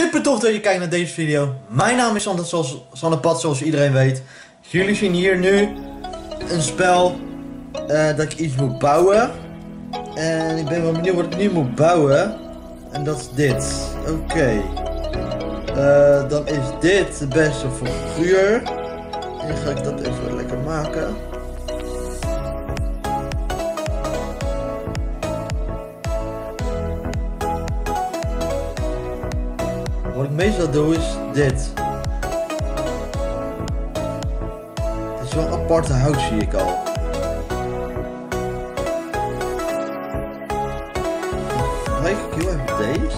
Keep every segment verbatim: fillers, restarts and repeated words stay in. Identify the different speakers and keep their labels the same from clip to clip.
Speaker 1: Super tof dat je kijkt naar deze video. Mijn naam is Sander, zoals, Sander Pat, zoals iedereen weet. Jullie zien hier nu een spel uh, dat ik iets moet bouwen. En ik ben wel benieuwd wat ik nu moet bouwen. En dat is dit. Oké. Okay. Uh, dan is dit de beste voor vuur. En ga ik dat even lekker maken. Wat ik meestal doe is dit. Het is wel een aparte hout, zie ik al. Kijk ik heel even deze.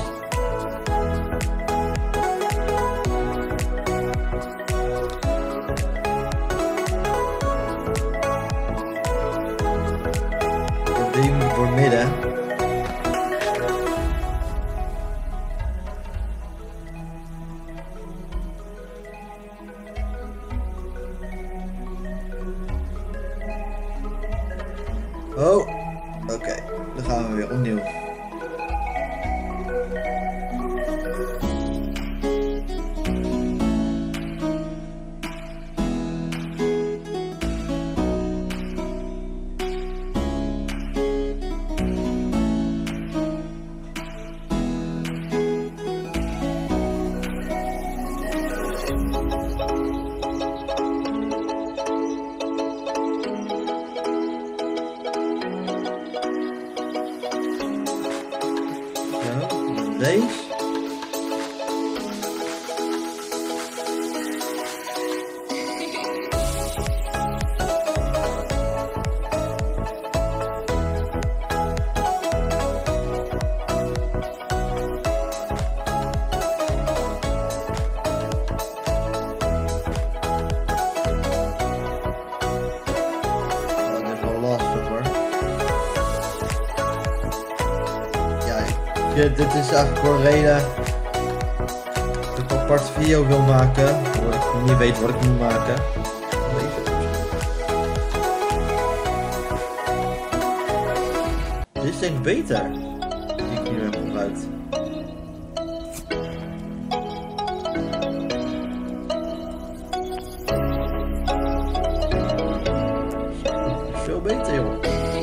Speaker 1: Die moet door midden. Oh, oké, okay. Dan gaan we weer opnieuw. Deze. Dit is eigenlijk voor een reden dat ik een apart video wil maken, omdat ik niet weet wat ik moet maken. Dit is denk ik beter, die ik nu heb gebruikt. Veel beter, joh.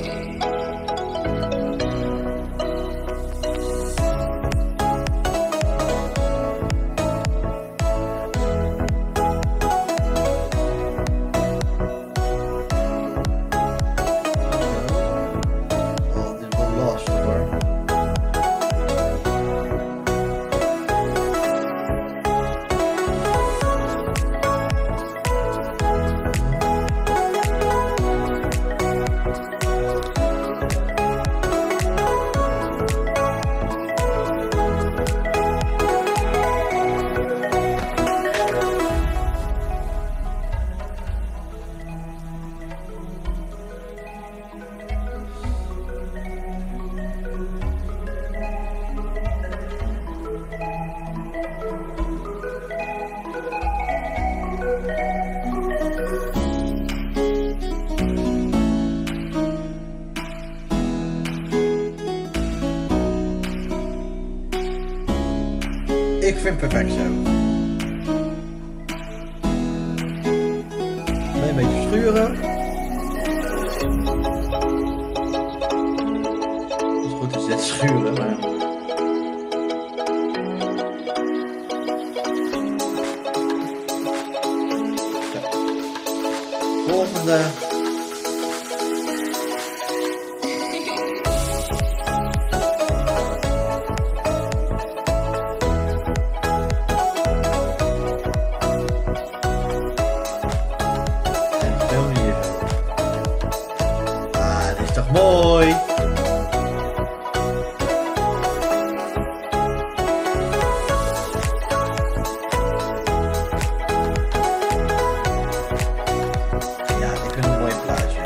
Speaker 1: Ik vind het perfect zo. Alleen een beetje schuren. Het is goed is dit schuren, maar... Zo. Volgende. Toch mooi. Ja, ik vind een mooi plaatje.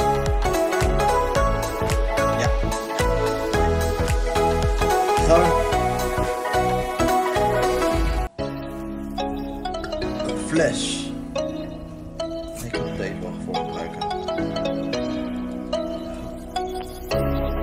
Speaker 1: Ja. Gewoon een fles. Ik kan deze wel voor gebruiken.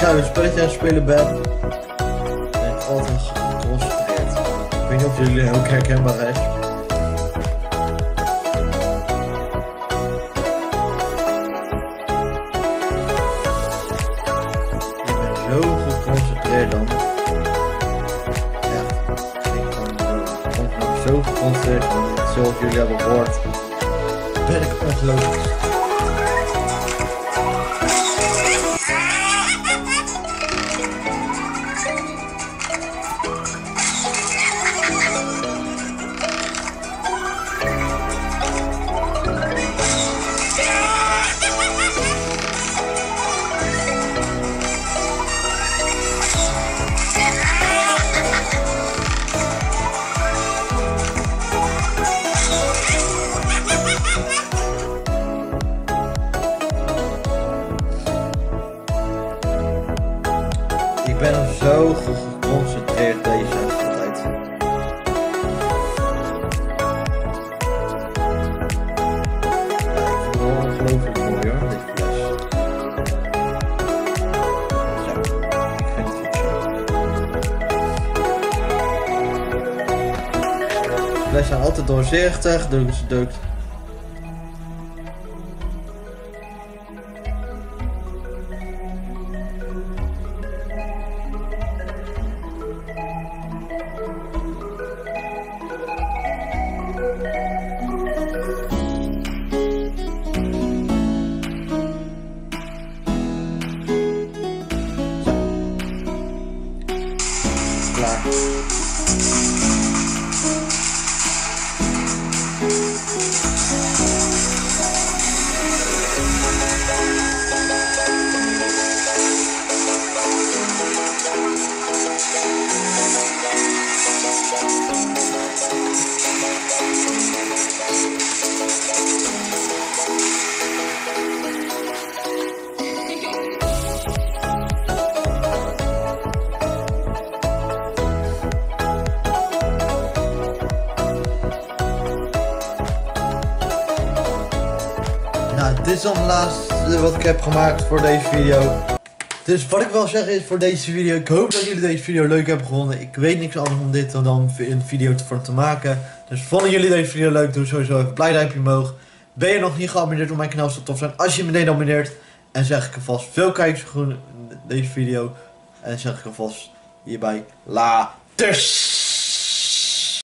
Speaker 1: ik een spelletje aan het spelen ben, ben ik altijd geconcentreerd. Ik weet niet of jullie ook herkenbaar is. Ik ben zo geconcentreerd dan. Ja, ik ben nog zo geconcentreerd, zoals jullie hebben gehoord. Ben ik ongelooflijk. Ik ben zo geconcentreerd deze tijd. Ja, ik vind het wel ongelooflijk mooi hoor, dit fles. Zo, ik vind het goed zo. De fles zijn altijd doorzichtig, dus drukt. Klaar. Nou, dit is dan het laatste wat ik heb gemaakt voor deze video. Dus wat ik wil zeggen is voor deze video, ik hoop dat jullie deze video leuk hebben gevonden. Ik weet niks anders om dit dan een video voor te maken. Dus vonden jullie deze video leuk, doe sowieso even een blij duimpje omhoog. Ben je nog niet geabonneerd op mijn kanaal, zou het tof zijn als je meteen abonneert. En zeg ik alvast veel kijkers voor deze video. En zeg ik alvast hierbij laters.